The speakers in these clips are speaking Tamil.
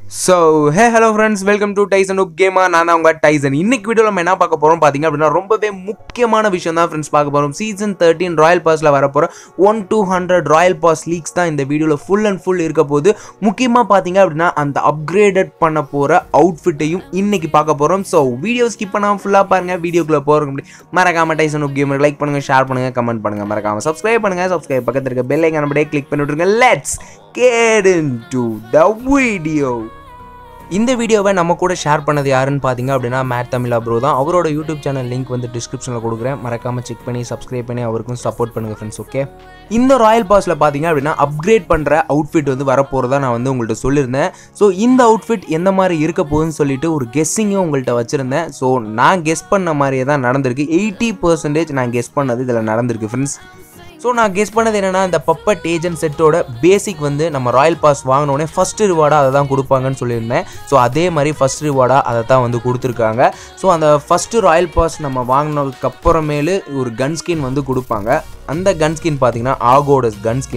So, hey hello friends, welcome to Tyson Noob Gamer. நான் தான் உங்க Tyson. இன்னைக்கு வீடியோல நம்ம என்ன பார்க்க போறோம் பாத்தீங்க அப்படினா ரொம்பவே முக்கியமான விஷயம் தான் फ्रेंड्स பார்க்க போறோம். சீசன் 13 ராயல் பாஸ்ல வர போற 1-200 ராயல் பாஸ் லீக்ஸ் தான் இந்த வீடியோல ஃபுல் அண்ட் ஃபுல் இருக்க போகுது. முக்கியமா பாத்தீங்க அப்படினா அந்த அப்கிரேடட் பண்ண போற அவுட்ஃபிட்டையும் இன்னைக்கு பார்க்க போறோம். சோ வீடியோ ஸ்கிப் பண்ணாம ஃபுல்லா பாருங்க. வீடியோக்குள்ள போறதுக்கு முன்னாடி மறக்காம Tyson Noob Gamer லைக் பண்ணுங்க, ஷேர் பண்ணுங்க, கமெண்ட் பண்ணுங்க, மறக்காம Subscribe பண்ணுங்க. Subscribe பக்கத்துல இருக்க பெல் ஐகானை அப்படியே கிளிக் பண்ணி விட்டுருங்க. Let's get into the video. இந்த வீடியோவை நம்ம கூட ஷேர் பண்ணது யாருன்னு பார்த்தீங்க அப்படின்னா Tamizha ப்ரோ தான். அவரோட யூடியூப் சேனல் லிங்க் வந்து டிஸ்கிரிப்ஷனில் கொடுக்குறேன். மறக்காமல் செக் பண்ணி சப்ஸ்கிரைப் பண்ணி அவருக்கும் சப்போர்ட் பண்ணுங்கள் ஃப்ரெண்ட்ஸ். ஓகே, இந்த ராயல் பாஸில் பார்த்தீங்க அப்படின்னா அப்கிரேட் பண்ணுற அவுட்ஃபிட் வந்து வரப்போகிறதா நான் வந்து உங்கள்கிட்ட சொல்லியிருந்தேன். ஸோ இந்த அவுட்ஃபிட் எந்த மாதிரி இருக்க போகுதுன்னு சொல்லிட்டு ஒரு கெஸ்ஸிங்கும் உங்கள்கிட்ட வச்சுருந்தேன். ஸோ நான் கெஸ் பண்ண மாதிரியே தான் நடந்திருக்கு. 80% நான் கெஸ் பண்ணது இதில் நடந்திருக்கு ஃப்ரெண்ட்ஸ். ஸோ நான் கெஸ் பண்ணது என்னென்னா, இந்த பப்பட் ஏஜென்ட் செட்டோட பேசிக் வந்து நம்ம ராயல் பாஸ் வாங்கினோடனே ஃபஸ்ட்டு ரிவார்டாக அதை தான் கொடுப்பாங்கன்னு சொல்லியிருந்தேன். ஸோ அதே மாதிரி ஃபஸ்ட் ரிவார்டாக அதை தான் வந்து கொடுத்துருக்காங்க. ஸோ அந்த ஃபஸ்ட்டு ராயல் பாஸ் நம்ம வாங்கினதுக்கப்புறமேலு ஒரு கன் ஸ்கின் வந்து கொடுப்பாங்க. அந்த கன் ஸ்கின் பார்த்தீங்கன்னா ஆகோட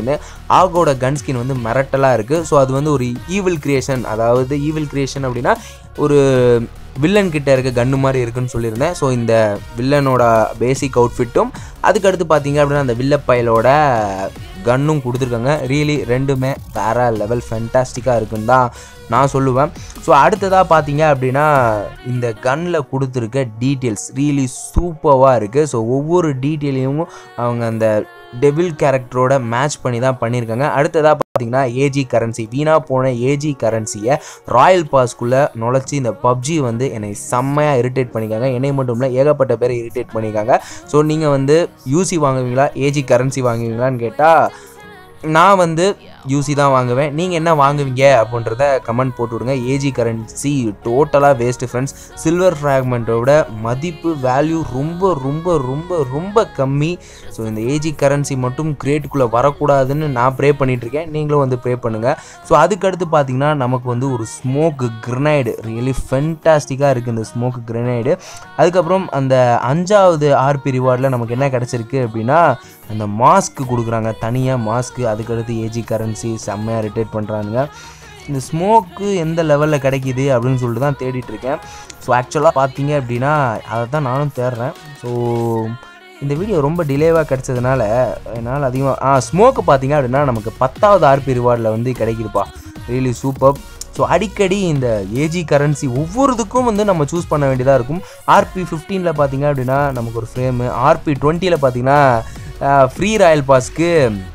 கன் ஸ்கின் வந்து மிரட்டலாக இருக்குது. ஸோ அது வந்து ஒரு ஈவில் கிரியேஷன், அதாவது ஈவில் கிரியேஷன் அப்படின்னா ஒரு வில்லன் கிட்ட இருக்க கன்னு மாதிரி இருக்குன்னு சொல்லியிருந்தேன். ஸோ இந்த வில்லனோட பேசிக் அவுட்ஃபிட்டும் அதுக்கடுத்து பார்த்தீங்க அப்படின்னா அந்த வில்லப்பயலோட கன்னும் கொடுத்துருக்காங்க. ரியலி ரெண்டுமே வேற லெவல் ஃபென்டாஸ்டிக்காக இருக்குன்னு தான் நான் சொல்லுவேன். ஸோ அடுத்ததாக பார்த்தீங்க அப்படின்னா இந்த கன்னில் கொடுத்துருக்க டீட்டெயில்ஸ் ரியலி சூப்பராக இருக்குது. ஸோ ஒவ்வொரு டீட்டெயிலையும் அவங்க அந்த டெவில் கேரக்டரோட மேட்ச் பண்ணி தான் பண்ணியிருக்காங்க. அடுத்ததாக பார்த்தீங்கன்னா ஏஜி கரன்சி, வீணாக போன ஏஜி கரன்சியை ராயல் பாஸ்க்குள்ளே நுழைச்சி இந்த பப்ஜி வந்து என்னை செம்மையாக இரிட்டேட் பண்ணியிருக்காங்க. என்னை மட்டும் இல்லை, ஏகப்பட்ட பேரை இரிட்டேட் பண்ணியிருக்காங்க. ஸோ நீங்கள் வந்து யூசி வாங்குவீங்களா ஏஜி கரன்சி வாங்குவீங்களான்னு கேட்டால் நான் வந்து யூசி தான் வாங்குவேன். நீங்கள் என்ன வாங்குவீங்க அப்படின்றத கமெண்ட் போட்டு விடுங்க. ஏஜி கரன்சி டோட்டலாக வேஸ்ட்டு ஃப்ரெண்ட்ஸ். சில்வர் ஃப்ராக்மெண்ட்டோட மதிப்பு வேல்யூ ரொம்ப ரொம்ப ரொம்ப ரொம்ப கம்மி. ஸோ இந்த ஏஜி கரன்சி மட்டும் கிரேட்டுக்குள்ளே வரக்கூடாதுன்னு நான் ப்ரே பண்ணிகிட்ருக்கேன். நீங்களும் வந்து ப்ரே பண்ணுங்கள். ஸோ அதுக்கடுத்து பார்த்தீங்கன்னா நமக்கு வந்து ஒரு ஸ்மோக் கிரனைடு ரியலி ஃபென்டாஸ்டிக்காக இருக்குது இந்த ஸ்மோக் கிரனைடு. அதுக்கப்புறம் அந்த 5வது ஆர்பி ரிவார்டில் நமக்கு என்ன கிடச்சிருக்கு அப்படின்னா அந்த மாஸ்க் கொடுக்குறாங்க, தனியாக மாஸ்க்கு. அதுக்கடுத்து ஏஜி கரன்சி செம்மையாக ரிட்டேட் பண்ணுறாங்க. இந்த ஸ்மோக்கு எந்த லெவலில் கிடைக்கிது அப்படின்னு சொல்லிட்டு தான் தேடிட்டுருக்கேன். ஸோ ஆக்சுவலாக பார்த்தீங்க அப்படின்னா அதை தான் நானும் தேடுறேன். ஸோ இந்த வீடியோ ரொம்ப டிலேவாக கிடச்சதுனால என்னால் அதிகமாக ஸ்மோக்கு பார்த்தீங்க அப்படின்னா நமக்கு 10வது ஆர்பி ரிவார்டில் வந்து கிடைக்குதுப்பா. Really super. ஸோ அடிக்கடி இந்த ஏஜி கரன்சி ஒவ்வொருத்துக்கும் வந்து நம்ம சூஸ் பண்ண வேண்டியதாக இருக்கும். ஆர்பி 15 பார்த்தீங்க அப்படின்னா நமக்கு ஒரு ஃப்ரேமு, ஆர்பி 20 பார்த்தீங்கன்னா ஃப்ரீ ராயல் பாஸ்க்கு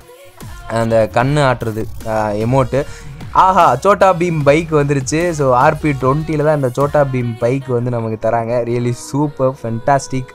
அந்த கண்ணு ஆட்டுறது எமோட்டு. ஆஹா, சோட்டா பீம் பைக் வந்துருச்சு. ஸோ ஆர்பி 20 தான் இந்த சோட்டா பீம் பைக் வந்து நமக்கு தராங்க. Really super fantastic.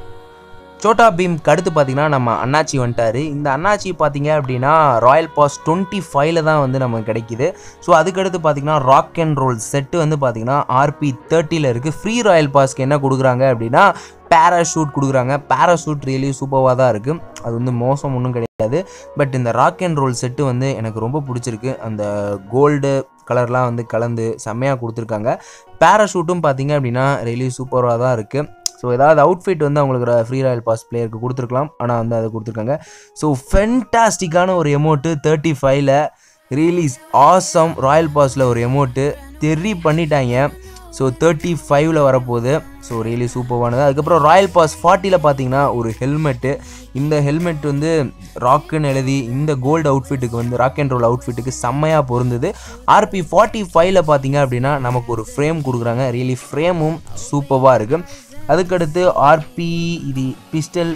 சோட்டா பீம்க்கு அடுத்து பார்த்தீங்கன்னா நம்ம அண்ணாச்சி வந்துட்டார். இந்த அண்ணாச்சி பார்த்தீங்க அப்படின்னா ராயல் பாஸ் 25 தான் வந்து நமக்கு கிடைக்கிது. ஸோ அதுக்கடுத்து பார்த்தீங்கன்னா ராக் அண்ட் ரோல் செட்டு வந்து பார்த்தீங்கன்னா ஆர்பி 30 இருக்குது. ஃப்ரீ ராயல் பாஸ்க்கு என்ன கொடுக்குறாங்க அப்படின்னா பேராஷூட் கொடுக்குறாங்க. பேராஷூட் ரியலி சூப்பராக தான் இருக்குது. அது வந்து மோசம் ஒன்றும் கிடையாது. பட் இந்த ராக் அண்ட் ரோல் செட்டு வந்து எனக்கு ரொம்ப பிடிச்சிருக்கு. அந்த கோல்டு கலர்லாம் வந்து கலந்து செம்மையாக கொடுத்துருக்காங்க. பேராஷூட்டும் பார்த்தீங்க அப்படின்னா ரியலி சூப்பராக தான் இருக்குது. ஸோ ஏதாவது அவுட்ஃபிட் வந்து அவங்களுக்கு ஃப்ரீ ராயல் பாஸ் பிளேயருக்கு கொடுத்துருக்கலாம், ஆனால் வந்து அதை கொடுத்துருக்காங்க. ஸோ ஃபென்டாஸ்டிக்கான ஒரு எமோட்டு 35ல் ரிலீஸ் ஆசம். ராயல் பாஸில் ஒரு எமோட்டு தெரி பண்ணிட்டாங்க. ஸோ 35ல் வரப்போகுது. ஸோ ரியலி சூப்பரானது. அதுக்கப்புறம் ராயல் பாஸ் 40ல் பார்த்தீங்கன்னா ஒரு ஹெல்மெட்டு. இந்த ஹெல்மெட் வந்து ராக்குன்னு எழுதி இந்த கோல்டு அவுட்ஃபிட்டுக்கு வந்து ராக் அண்ட் ரோல் அவுட்ஃபிட்டுக்கு செம்மையாக பொருந்தது. ஆர்பி 45ல் பார்த்தீங்க அப்படின்னா நமக்கு ஒரு ஃப்ரேம் கொடுக்குறாங்க. ரியலி ஃப்ரேமும் சூப்பராக இருக்குது. அதுக்கடுத்து ஆர்பி இது pistol.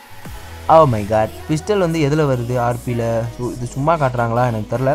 Oh my God, pistol வந்து எதில் வருது ஆர்பியில்? ஸோ இது சும்மா காட்டுறாங்களா எனக்கு தெரில.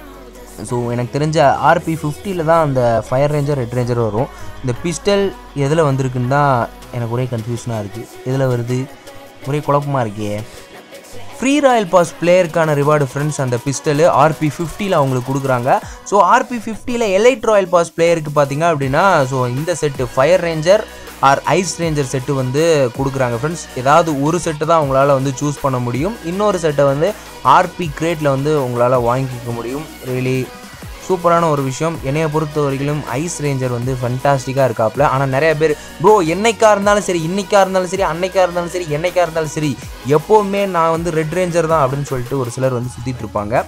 ஸோ எனக்கு தெரிஞ்ச ஆர்பி 50ல் தான் அந்த ஃபயர் ரேஞ்சர் ரெட் ரேஞ்சர் வரும். இந்த பிஸ்டல் எதில் வந்திருக்குன்னு தான் எனக்கு ஒரே கன்ஃபியூஷனாக இருக்குது. எதில் வருது ஒரே குழப்பமாக இருக்கே. ஃப்ரீ ராயல் பாஸ் பிளேயருக்கான ரிவார்டு ஃப்ரெண்ட்ஸ் அந்த பிஸ்டலு ஆர்பி 50ல் அவங்களுக்கு கொடுக்குறாங்க. ஸோ ஆர்பி 50ல் எலைட் ராயல் பாஸ் பிளேயருக்கு பார்த்தீங்க அப்படின்னா ஸோ இந்த set fire ranger or ice ranger set வந்து கொடுக்குறாங்க ஃப்ரெண்ட்ஸ். ஏதாவது ஒரு செட்டு தான் உங்களால் வந்து சூஸ் பண்ண முடியும். இன்னொரு செட்டை வந்து ஆர்பி கிரேட்டில் வந்து உங்களால் வாங்கிக்க முடியும். ரியலி சூப்பரான ஒரு விஷயம். என்னையை பொறுத்த வரைக்கும் ஐஸ் ரேஞ்சர் வந்து ஃபண்டாஸ்டிக்காக இருக்காப்புல. ஆனால் நிறைய பேர் ப்ரோ என்னைக்காக இருந்தாலும் சரி, இன்றைக்காக இருந்தாலும் சரி, அன்னைக்காக இருந்தாலும் சரி, என்னைக்காக இருந்தாலும் சரி, எப்போவுமே நான் வந்து ரெட் ரேஞ்சர் தான் அப்படின்னு சொல்லிட்டு ஒரு சிலர் வந்து சுற்றிட்டு இருப்பாங்க.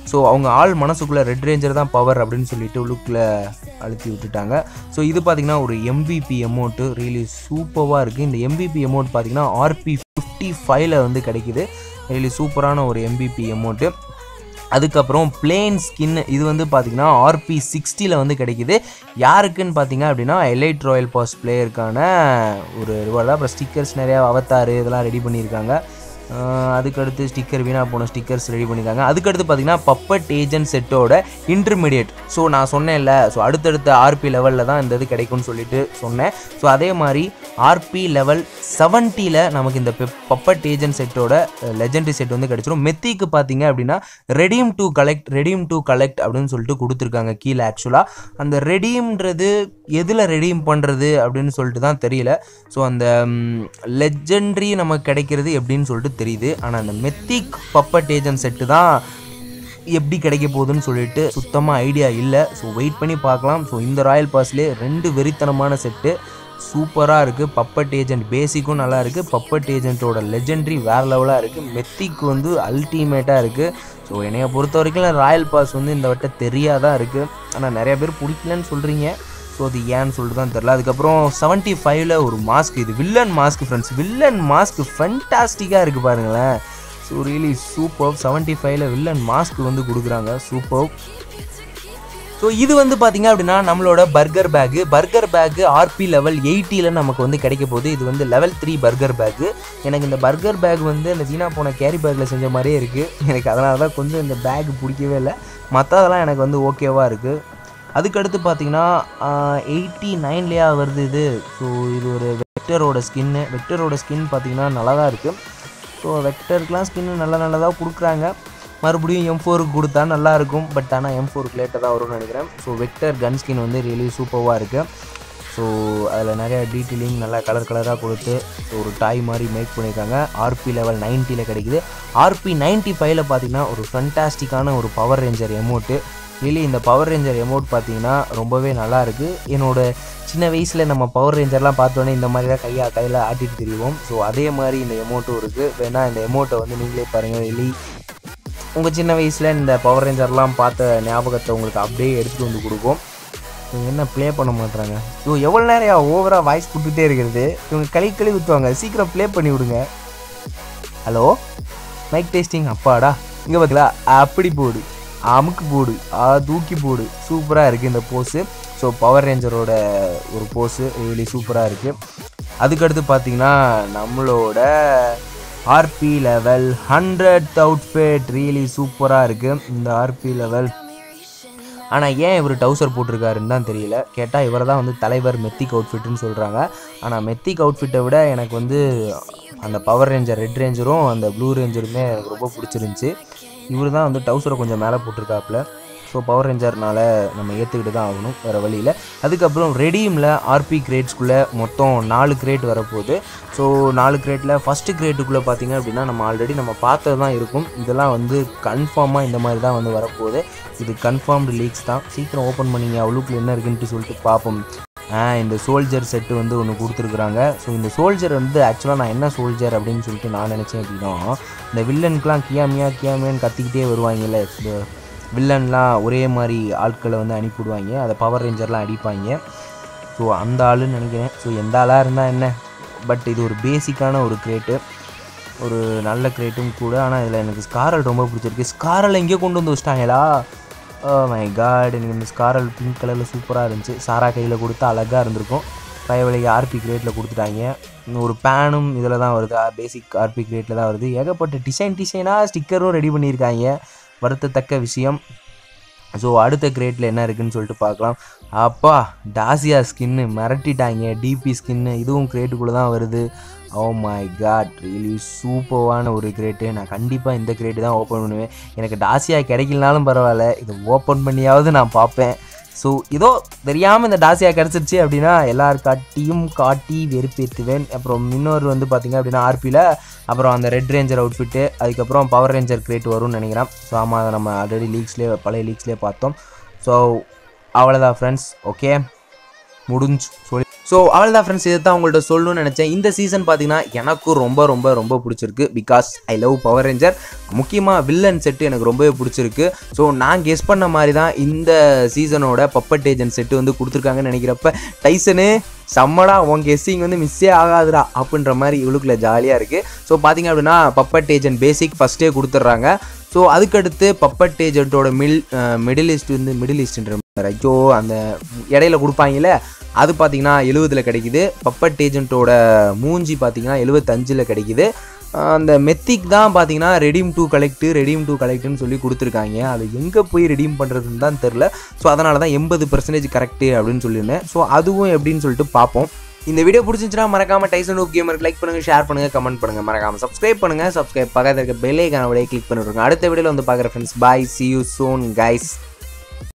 ஸோ அவங்க ஆள் மனசுக்குள்ளே ரெட் ரேஞ்சர் தான் பவர் அப்படின்னு சொல்லிட்டு உள்ளுக்குள்ள அழுத்தி விட்டுட்டாங்க. ஸோ இது பார்த்திங்கன்னா ஒரு MVP எமௌண்ட்டு ரியலி சூப்பராக இருக்குது. இந்த MVP எமௌண்ட் பார்த்திங்கன்னா RP 55ல் வந்து கிடைக்கிது. ரியலி சூப்பரான ஒரு MVP எமௌண்ட்டு. அதுக்கப்புறம் பிளேன் ஸ்கின் இது வந்து பார்த்திங்கன்னா RP 60ல் வந்து கிடைக்கிது. யாருக்குன்னு பார்த்தீங்க அப்படின்னா எலைட் ராயல் பாஸ் பிளேயருக்கான ஒரு ரிவார்டு. அப்புறம் ஸ்டிக்கர்ஸ் நிறையா அவத்தார் இதெல்லாம் ரெடி பண்ணியிருக்காங்க. அதுக்கடுத்து ஸ்டிக்கர் வீணாக போன ஸ்டிக்கர்ஸ் ரெடி பண்ணியிருக்காங்க. அதுக்கடுத்து பார்த்திங்கன்னா பப்பட் ஏஜென்ட் செட்டோட இன்டர்மீடியட். ஸோ நான் சொன்னேன்ல, ஸோ அடுத்தடுத்த RP லெவலில் தான் இந்த இது கிடைக்கும்னு சொல்லிட்டு சொன்னேன். ஸோ அதே மாதிரி RP லெவல் 70ல் நமக்கு இந்த பப்பட் ஏஜென்ட் செட்டோட லெஜெண்டரி செட் வந்து கிடச்சிரும். மெத்திக்கு பார்த்தீங்க அப்படின்னா ரெடீம் டு கலெக்ட் அப்படின்னு சொல்லிட்டு கொடுத்துருக்காங்க கீழே. ஆக்சுவலாக அந்த ரெடீம்ன்றது எதில் ரெடீம் பண்ணுறது அப்படின்னு சொல்லிட்டு தான் தெரியல. ஸோ அந்த லெஜெண்டரி நமக்கு கிடைக்கிறது எப்படின்னு சொல்லிட்டு தெரியுது. ஆனால் அந்த மெத்திக் பப்பட் ஏஜென்ட் செட்டு தான் எப்படி கிடைக்க போகுதுன்னு சொல்லிட்டு சுத்தமாக ஐடியா இல்லை. ஸோ வெயிட் பண்ணி பார்க்கலாம். ஸோ இந்த ராயல் பாஸ்லேயே 2 வெறித்தனமான செட்டு சூப்பராக இருக்குது. பப்பட் ஏஜென்ட் பேசிக்கும் நல்லா இருக்குது. பப்பட் ஏஜென்ட்டோட லெஜெண்டரி வேறு லெவலாக இருக்குது. மெத்திக்கு வந்து அல்டிமேட்டாக இருக்குது. ஸோ என்னைய பொறுத்த வரைக்கும் ராயல் பாஸ் வந்து இந்த வட்டம் தெரியாதான் இருக்குது. ஆனால் நிறைய பேர் பிடிக்கலன்னு சொல்கிறீங்க. ஸோ அது ஏன்னு சொல்லிட்டு தான் தெரில. அதுக்கப்புறம் 75ல் ஒரு மாஸ்க், இது villain mask friends. Villain mask ஃபென்டாஸ்டிக்காக இருக்குது பாருங்களேன். So really super. 75ல் வில்லன் மாஸ்க் வந்து கொடுக்குறாங்க. சூப்பர். ஸோ இது வந்து பார்த்திங்க அப்படின்னா நம்மளோட பர்கர் பேக்கு RP லெவல் 80ல் நமக்கு வந்து கிடைக்க போகுது. இது வந்து லெவல் 3 பர்கர் பேக்கு. எனக்கு இந்த பர்கர் பேக் வந்து அந்த வீணா போன கேரி பேக்கில் செஞ்ச மாதிரியே இருக்குது. எனக்கு அதனால தான் கொஞ்சம் இந்த பேக் பிடிக்கவே இல்லை. மற்றதெல்லாம் எனக்கு வந்து ஓகேவாக இருக்குது. அதுக்கடுத்து பார்த்திங்கன்னா 89லேயா வருது இது. ஸோ இது ஒரு வெக்டரோட ஸ்கின் பார்த்திங்கன்னா நல்லா தான் இருக்குது. ஸோ வெக்டருக்கெலாம் ஸ்கின்னு நல்லதாக கொடுக்குறாங்க. மறுபடியும் M4க்கு கொடுத்தா நல்லாயிருக்கும். பட் ஆனால் M4க்கு லேட்டாக தான் வரும்னு நினைக்கிறேன். ஸோ வெக்டர் கன் ஸ்கின் வந்து ரியலி சூப்பராக இருக்குது. ஸோ அதில் நிறையா டீட்டெயிலிங் நல்லா கலராக கொடுத்து ஒரு டாய் மாதிரி மேக் பண்ணியிருக்காங்க. RP லெவல் 90ல் கிடைக்குது. RP 95ல் பார்த்திங்கன்னா ஒரு ஃபென்டாஸ்டிக்கான ஒரு பவர் ரேஞ்சர் எமௌண்ட்டு. ரியலி இந்த பவர் ரேஞ்சர் எமௌண்ட் பார்த்தீங்கன்னா ரொம்பவே நல்லாயிருக்கு. என்னோடய சின்ன வயசில் நம்ம பவர் ரேஞ்சர்லாம் பார்த்தோன்னே இந்த மாதிரி தான் கையில் ஆட்டிட்டு தெரியும். ஸோ அதே மாதிரி இந்த எமௌண்ட்டும் இருக்குது. வேணால் இந்த எமௌண்ட்டை வந்து நீங்களே பாருங்கள். ரியலி உங்கள் சின்ன வயசில் இந்த பவர் ரேஞ்சர்லாம் பார்த்த ஞாபகத்தை உங்களுக்கு அப்படியே எடுத்துகிட்டு வந்து கொடுக்கும். என்ன ப்ளே பண்ண மாட்டுறாங்க. ஸோ எவ்வளோ நேரம் ஓவராக வாய்ஸ் கொடுத்துட்டே இருக்கிறது. இவங்க களி ஊற்றுவாங்க. சீக்கிரம் ப்ளே பண்ணி விடுங்க. Hello mic testing. அப்பாடா இங்கே பார்த்திங்களா, அப்படி போடு, அமுக்கு போடு, தூக்கி போடு. சூப்பராக இருக்குது இந்த போஸு. ஸோ பவர் ரேஞ்சரோட ஒரு போஸு ரியலி சூப்பராக இருக்குது. அதுக்கடுத்து பார்த்திங்கன்னா நம்மளோட RP level 100th outfit really சூப்பராக இருக்குது இந்த RP லெவல். ஆனால் ஏன் இவர் டவுசர் போட்டிருக்காருன்னு தான் தெரியல. கேட்டால் இவர் தான் வந்து தலைவர் மெத்திக் அவுட்ஃபிட்டுன்னு சொல்கிறாங்க. ஆனால் மெத்திக் அவுட்ஃபிட்டை விட எனக்கு வந்து அந்த பவர் ரேஞ்சர் ரெட் ரேஞ்சரும் அந்த ப்ளூ ரேஞ்சருமே எனக்கு ரொம்ப பிடிச்சிருந்துச்சி. இவர் தான் வந்து டவுசரை கொஞ்சம் மேலே போட்டிருக்காப்புல. ஸோ பவர் ரேஞ்சர்னால் நம்ம ஏற்றுக்கிட்டு தான் ஆகணும், வேறு வழியில். அதுக்கப்புறம் ரெடீமில் RP கிரேட்ஸ்குள்ளே மொத்தம் 4 கிரேட் வரப்போகுது. ஸோ 4 கிரேட்டில் ஃபஸ்ட்டு கிரேட்டுக்குள்ளே பார்த்திங்க அப்படின்னா நம்ம ஆல்ரெடி நம்ம பார்த்தது தான் இருக்கும். இதெல்லாம் வந்து கன்ஃபார்மாக இந்த மாதிரி தான் வந்து வரப்போகுது. இது கன்ஃபார்ம்டு லீக்ஸ் தான். சீக்கிரம் ஓப்பன் பண்ணிங்க, அவ்வளோக்குள்ள என்ன இருக்குன்ட்டு சொல்லிட்டு பார்ப்போம். இந்த சோல்ஜர் செட்டு வந்து ஒன்று கொடுத்துருக்குறாங்க. ஸோ இந்த சோல்ஜர் வந்து ஆக்சுவலாக நான் என்ன சோல்ஜர் அப்படின்னு சொல்லிட்டு நான் நினச்சேன் அப்படின்னா, இந்த வில்லனுக்கெலாம் கியாமியான்னு கத்திக்கிட்டே வருவாங்கல்ல, இந்த வில்லன்லாம் ஒரே மாதிரி ஆட்களை வந்து அனுப்பிவிடுவாங்க, அதை பவர் ரேஞ்சர்லாம் அடிப்பாங்க. ஸோ அந்த ஆளுன்னு நினைக்கிறேன். ஸோ எந்த ஆளாக இருந்தால் என்ன, பட் இது ஒரு பேசிக்கான ஒரு கிரேட்டு, ஒரு நல்ல கிரேட்டும் கூட. ஆனால் இதில் எனக்கு ஸ்காரல் ரொம்ப பிடிச்சிருக்கு. ஸ்காரல் எங்கேயோ கொண்டு வந்து வச்சிட்டாங்களா. மை காட், எனக்கு இந்த ஸ்காரல் பிங்க் கலரில் சூப்பராக இருந்துச்சு. சாரா கையில் கொடுத்தா அழகாக இருந்திருக்கும். பயவழிக்கு RP கிரேட்டில் கொடுத்துட்டாங்க. ஒரு பேனும் இதில் தான் வருது, பேசிக் RP கிரேட்டில் தான் வருது. ஏகப்பட்ட டிசைனாக ஸ்டிக்கரும் ரெடி பண்ணியிருக்காங்க, வருத்தத்தக்க விஷயம். ஸோ அடுத்த கிரேட்டில் என்ன இருக்குதுன்னு சொல்லிட்டு பார்க்கலாம். அப்பா டாசியா ஸ்கின்னு மிரட்டிட்டாங்க. DP ஸ்கின்னு இதுவும் கிரேட்டுக்குள்ளே தான் வருது. ஓ மை காட், ரியலி சூப்பரான ஒரு கிரேட்டு. நான் கண்டிப்பாக இந்த கிரேட்டு தான் ஓப்பன் பண்ணுவேன். எனக்கு டாசியா கிடைக்கலனாலும் பரவாயில்ல, இதை ஓப்பன் பண்ணியாவது நான் பார்ப்பேன். ஸோ இதோ தெரியாமல் இந்த டாசியா கிடச்சிருச்சு அப்படின்னா எல்லாருக்காட்டியும் காட்டி வெறுப்பேற்றுவேன். அப்புறம் இன்னொரு வந்து பார்த்திங்க அப்படின்னா RPயில் அப்புறம் அந்த ரெட் ரேஞ்சர் அவுட்ஃபிட்டு, அதுக்கப்புறம் பவர் ரேஞ்சர் கிரேட் வரும்னு நினைக்கிறேன். ஸோ ஆமாம், அதை நம்ம ஆல்ரெடி பழைய லீக்ஸ்லேயே பார்த்தோம். ஸோ அவ்வளோதான் ஃப்ரெண்ட்ஸ். ஓகே, முடிஞ்சு சொல்லி ஸோ அவ்வளோதான் ஃப்ரெண்ட்ஸ், இதை தான் உங்கள்கிட்ட சொல்லணும்னு நினச்சேன். இந்த சீசன் பார்த்தீங்கன்னா எனக்கும் ரொம்ப ரொம்ப ரொம்ப பிடிச்சிருக்கு. Because I love power ranger. முக்கியமாக வில்லன் செட்டு எனக்கு ரொம்பவே பிடிச்சிருக்கு. ஸோ நான் கெஸ் பண்ண மாதிரி தான் இந்த சீசனோட பப்பட் ஏஜென்ட் செட்டு வந்து கொடுத்துருக்காங்கன்னு நினைக்கிறப்ப டைசனு செம்மடா, உன் கெஸ்ஸிங் வந்து மிஸ்ஸே ஆகாதுடா அப்படின்ற மாதிரி இவளுக்குள்ள ஜாலியாக இருக்குது. ஸோ பார்த்தீங்க அப்படின்னா பப்பட் ஏஜென்ட் பேசிக் ஃபஸ்ட்டே கொடுத்துட்றாங்க. ஸோ அதுக்கடுத்து பப்பட் ஏஜென்ட்டோட மிடில் ஈஸ்ட்ன்ற ஐயோ அந்த இடையில கொடுப்பாங்கல்ல, அது பார்த்தீங்கன்னா 70 கிடைக்குது. பப்பட் ஏஜென்ட்டோட மூஞ்சி பார்த்தீங்கன்னா 75 கிடைக்குது. அந்த மெத்திக் தான் பார்த்தீங்கன்னா ரெடீம் டு கலெக்ட்னு சொல்லி கொடுத்துருக்காங்க. அது எங்கே போய் ரெடீம் பண்ணுறதுன்னு தான் தெரில. ஸோ அதனால தான் 80% கரெக்டு அப்படின்னு சொல்லியிருந்தேன். ஸோ அதுவும் எப்படின்னு சொல்லிட்டு பார்ப்போம். இந்த வீடியோ பிடிச்சிருந்துச்சுன்னா மறக்காம டைசன் நூப் கேமருக்கு லைக் பண்ணுங்க, ஷேர் பண்ணுங்க, கமெண்ட் பண்ணுங்க, மறக்காம சப்ஸ்கிரைப் பண்ணுங்க. பக்கத்தில் இருக்க பெல் ஐகானை கிளிக் பண்ணிவிடுங்க. அடுத்த வீடியோவில் வந்து பார்க்குற friends, bye, see you soon guys.